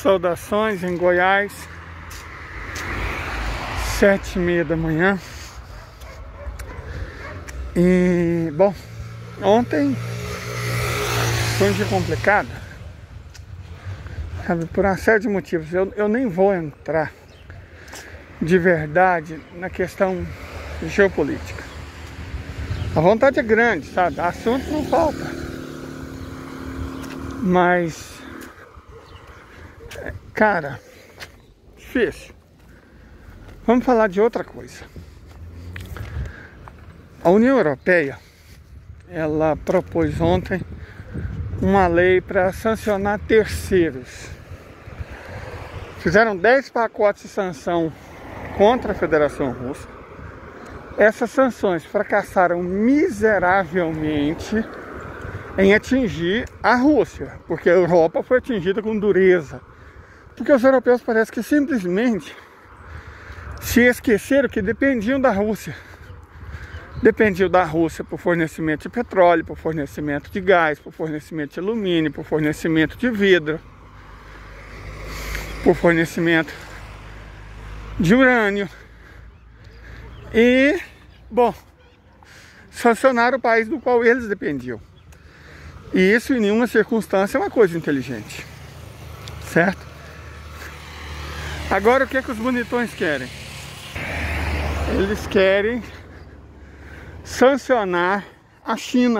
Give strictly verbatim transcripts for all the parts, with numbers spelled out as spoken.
Saudações em Goiás, sete e meia da manhã. E, bom, ontem foi um dia complicado, sabe, por uma série de motivos. Eu, eu nem vou entrar de verdade na questão geopolítica. A vontade é grande, sabe? Assunto não falta. Mas, cara, difícil. Vamos falar de outra coisa. A União Europeia, ela propôs ontem uma lei para sancionar terceiros. Fizeram dez pacotes de sanção contra a Federação Russa. Essas sanções fracassaram miseravelmente em atingir a Rússia, porque a Europa foi atingida com dureza. Porque os europeus parece que simplesmente se esqueceram que dependiam da Rússia. Dependiam da Rússia por fornecimento de petróleo, por fornecimento de gás, por fornecimento de alumínio, por fornecimento de vidro, por fornecimento de urânio. E, bom, sancionaram o país do qual eles dependiam. E isso em nenhuma circunstância é uma coisa inteligente, certo? Agora o que é que os bonitões querem? Eles querem sancionar a China.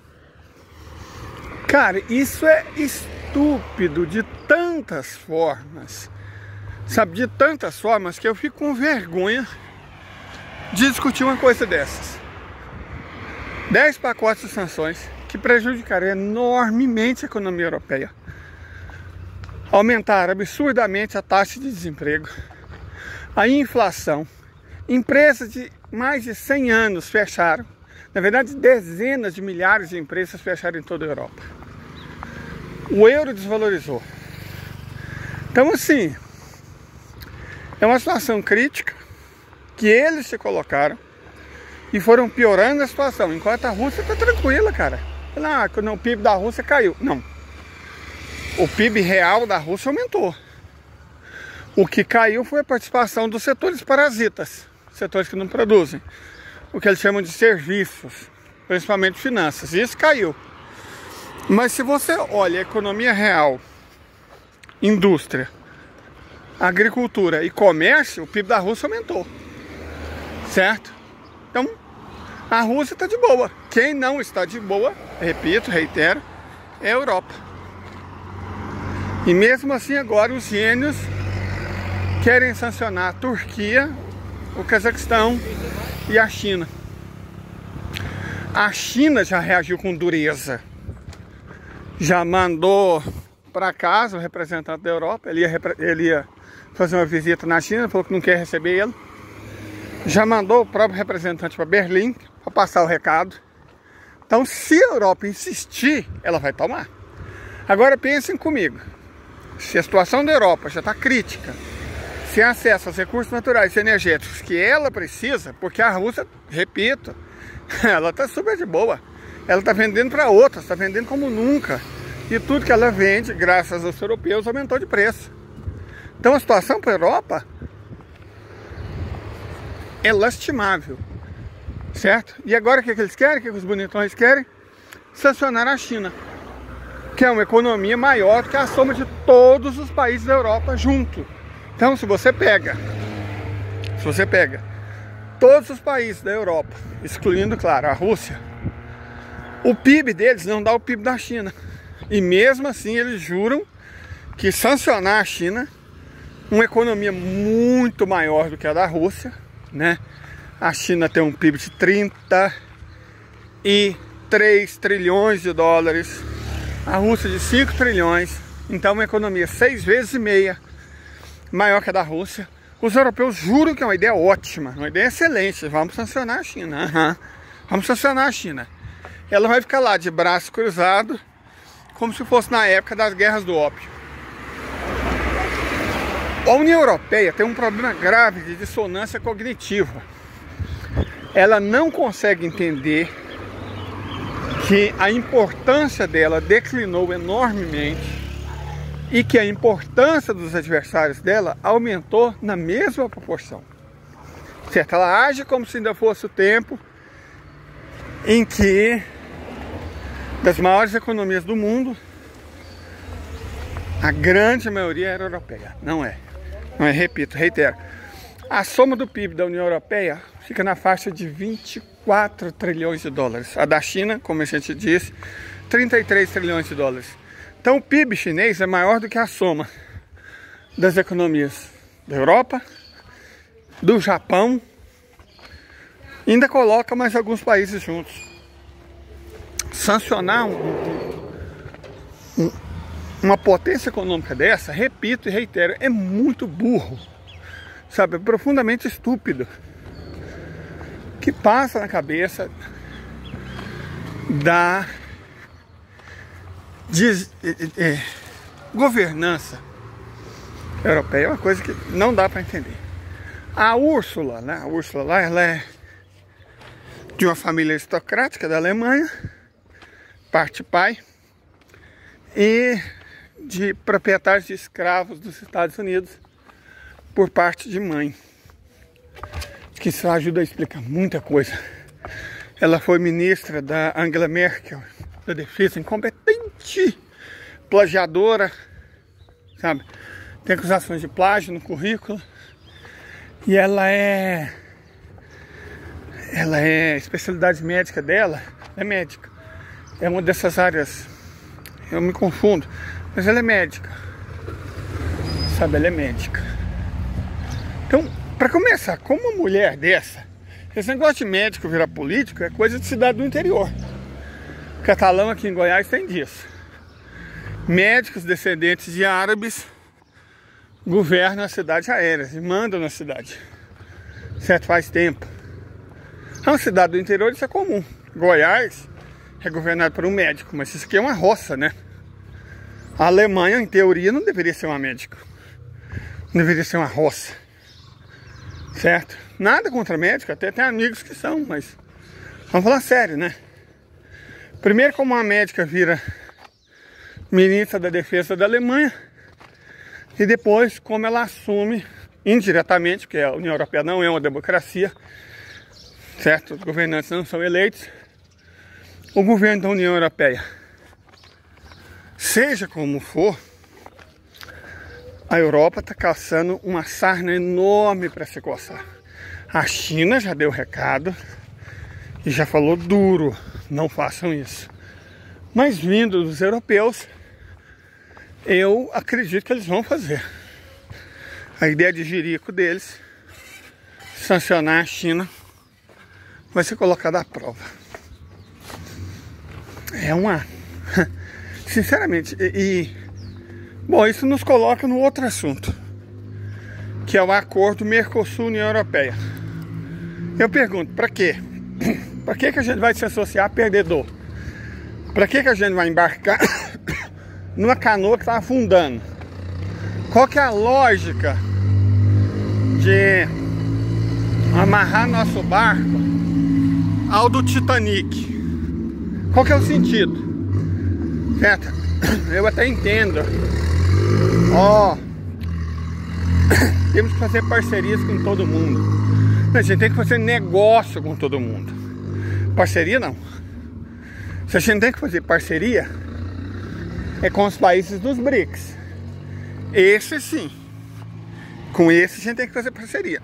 Cara, isso é estúpido de tantas formas, sabe, de tantas formas que eu fico com vergonha de discutir uma coisa dessas. Dez pacotes de sanções que prejudicaram enormemente a economia europeia. Aumentaram absurdamente a taxa de desemprego, a inflação. Empresas de mais de cem anos fecharam. Na verdade, dezenas de milhares de empresas fecharam em toda a Europa. O euro desvalorizou. Então, assim, é uma situação crítica que eles se colocaram e foram piorando a situação, enquanto a Rússia está tranquila, cara. Ah, quando o P I B da Rússia caiu. Não. O P I B real da Rússia aumentou. O que caiu foi a participação dos setores parasitas, setores que não produzem, o que eles chamam de serviços, principalmente finanças. Isso caiu. Mas se você olha a economia real, indústria, agricultura e comércio, o P I B da Rússia aumentou. Certo? Então, a Rússia está de boa. Quem não está de boa, repito, reitero, é a Europa. E mesmo assim agora os gênios querem sancionar a Turquia, o Cazaquistão e a China. A China já reagiu com dureza. Já mandou para casa o representante da Europa. Ele ia, ele ia fazer uma visita na China, falou que não quer receber ele. Já mandou o próprio representante para Berlim para passar o recado. Então, se a Europa insistir, ela vai tomar. Agora pensem comigo. Se a situação da Europa já está crítica, sem acesso aos recursos naturais e energéticos que ela precisa, porque a Rússia, repito, ela está super de boa. Ela está vendendo para outras, está vendendo como nunca. E tudo que ela vende, graças aos europeus, aumentou de preço. Então a situação para a Europa é lastimável, certo? E agora o que, que eles querem? O que, que os bonitões querem? Sancionar a China, que é uma economia maior do que a soma de todos os países da Europa junto. Então, se você pega, se você pega todos os países da Europa, excluindo, claro, a Rússia, o P I B deles não dá o P I B da China. E mesmo assim eles juram que sancionar a China, uma economia muito maior do que a da Rússia, né? A China tem um P I B de trinta e três trilhões de dólares, a Rússia de cinco trilhões, então uma economia seis vezes e meia maior que a da Rússia. Os europeus juram que é uma ideia ótima, uma ideia excelente. Vamos sancionar a China, uhum. Vamos sancionar a China. Ela vai ficar lá de braço cruzado, como se fosse na época das guerras do ópio. A União Europeia tem um problema grave de dissonância cognitiva. Ela não consegue entender que a importância dela declinou enormemente e que a importância dos adversários dela aumentou na mesma proporção. Certo? Ela age como se ainda fosse o tempo em que das maiores economias do mundo, a grande maioria era europeia. Não é. Não é, repito, reitero. A soma do P I B da União Europeia fica na faixa de vinte e quatro trilhões de dólares. A da China, como a gente disse, trinta e três trilhões de dólares. Então o P I B chinês é maior do que a soma das economias da Europa, do Japão, e ainda coloca mais alguns países juntos. Sancionar um, um, uma potência econômica dessa, repito e reitero, é muito burro, sabe? É profundamente estúpido. Que passa na cabeça da de, de, de, governança europeia. É uma coisa que não dá para entender. A Ursula, né? A Ursula lá, ela é de uma família aristocrática da Alemanha, parte pai, e de proprietários de escravos dos Estados Unidos por parte de mãe. Que isso ajuda a explicar muita coisa. Ela foi ministra da Angela Merkel, da defesa, incompetente, plagiadora, sabe? Tem acusações de plágio no currículo. E ela é... Ela é... A especialidade médica dela é médica. É uma dessas áreas... Eu me confundo. Mas ela é médica. Sabe? Ela é médica. Então, para começar, como uma mulher dessa... Esse negócio de médico virar político é coisa de cidade do interior. Catalão aqui em Goiás tem disso. Médicos descendentes de árabes governam as cidades aéreas e mandam na cidade. Certo? Faz tempo. É uma cidade do interior, isso é comum. Goiás é governado por um médico, mas isso aqui é uma roça, né? A Alemanha, em teoria, não deveria ser uma médico. Não deveria ser uma roça. Certo? Nada contra médico, até tem amigos que são, mas vamos falar sério, né? Primeiro, como uma médica vira ministra da defesa da Alemanha, e depois como ela assume indiretamente, porque a União Europeia não é uma democracia, certo? Os governantes não são eleitos. O governo da União Europeia, seja como for, a Europa está caçando uma sarna enorme para se coçar. A China já deu recado e já falou duro, não façam isso. Mas vindo dos europeus, eu acredito que eles vão fazer. A ideia de jirico deles, sancionar a China, vai ser colocada à prova. É uma... Sinceramente, e... e bom, isso nos coloca no outro assunto, que é o acordo Mercosul-União Europeia. Eu pergunto, para quê? Para que que a gente vai se associar a perdedor? Para que que a gente vai embarcar numa canoa que está afundando? Qual que é a lógica de amarrar nosso barco ao do Titanic? Qual que é o sentido? Certo? Eu até entendo. Ó, temos que fazer parcerias com todo mundo. A gente tem que fazer negócio com todo mundo. Parceria não. Se a gente tem que fazer parceria, é com os países dos BRICS. Esse sim. Com esse a gente tem que fazer parceria.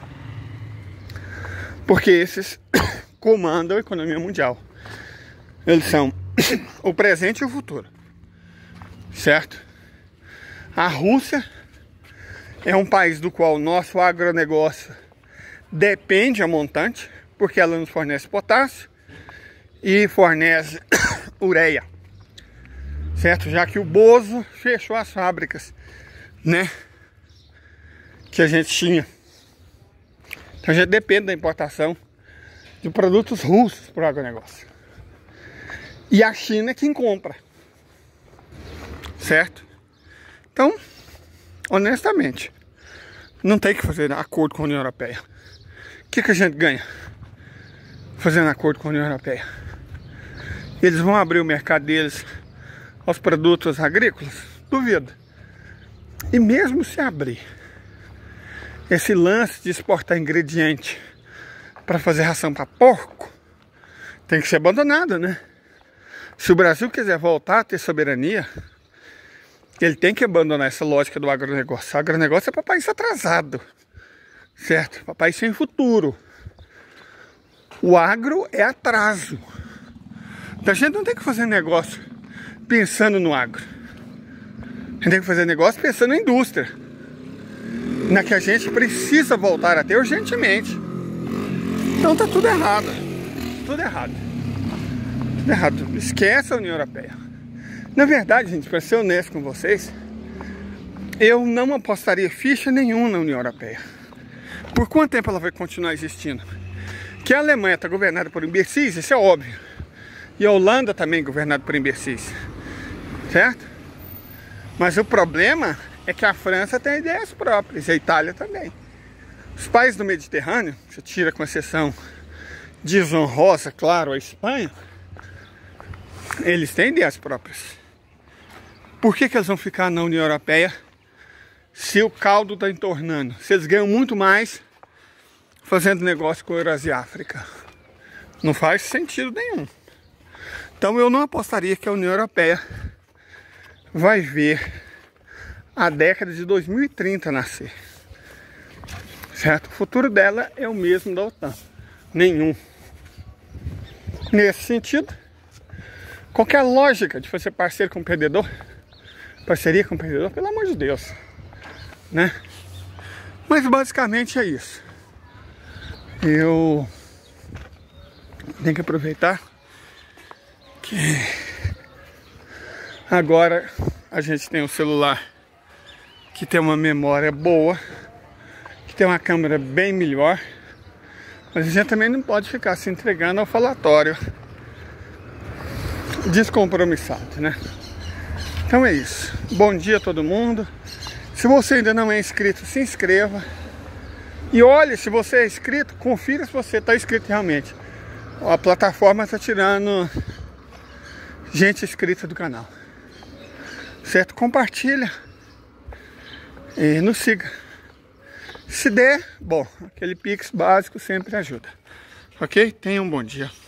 Porque esses comandam a economia mundial. Eles são o presente e o futuro. Certo? A Rússia é um país do qual o nosso agronegócio depende a montante, porque ela nos fornece potássio e fornece ureia. Certo? Já que o Bozo fechou as fábricas, né, que a gente tinha. Então a gente depende da importação de produtos russos para o agronegócio. E a China é quem compra. Certo? Então, honestamente, não tem que fazer acordo com a União Europeia. O que que a gente ganha fazendo acordo com a União Europeia? Eles vão abrir o mercado deles aos produtos agrícolas? Duvido. E mesmo se abrir esse lance de exportar ingrediente para fazer ração para porco, tem que ser abandonado, né? Se o Brasil quiser voltar a ter soberania, ele tem que abandonar essa lógica do agronegócio. O agronegócio é para país atrasado, certo? Para país sem futuro. O agro é atraso. Então a gente não tem que fazer negócio pensando no agro. A gente tem que fazer negócio pensando na indústria, na que a gente precisa voltar a ter urgentemente. Então tá tudo errado. Tudo errado. Tudo errado. Esquece a União Europeia. Na verdade, gente, para ser honesto com vocês, eu não apostaria ficha nenhuma na União Europeia. Por quanto tempo ela vai continuar existindo? Que a Alemanha está governada por imbecis, isso é óbvio. E a Holanda também é governada por imbecis. Certo? Mas o problema é que a França tem ideias próprias, e a Itália também. Os países do Mediterrâneo, você tira com exceção desonrosa, claro, a Espanha, eles têm ideias próprias. Por que que eles vão ficar na União Europeia se o caldo está entornando? Se eles ganham muito mais fazendo negócio com a Eurasia e África? Não faz sentido nenhum. Então eu não apostaria que a União Europeia vai ver a década de dois mil e trinta nascer. Certo? O futuro dela é o mesmo da OTAN. Nenhum. Nesse sentido, qualquer lógica de você parceiro com o perdedor, parceria com o perdedor, pelo amor de Deus, né? Mas basicamente é isso. Eu tenho que aproveitar que agora a gente tem um celular que tem uma memória boa, que tem uma câmera bem melhor, mas a gente também não pode ficar se entregando ao falatório descompromissado, né? Então é isso. Bom dia a todo mundo. Se você ainda não é inscrito, se inscreva. E olhe, se você é inscrito, confira se você está inscrito realmente. A plataforma está tirando gente inscrita do canal. Certo? Compartilha e nos siga. Se der, bom, aquele Pix básico sempre ajuda. Ok? Tenha um bom dia.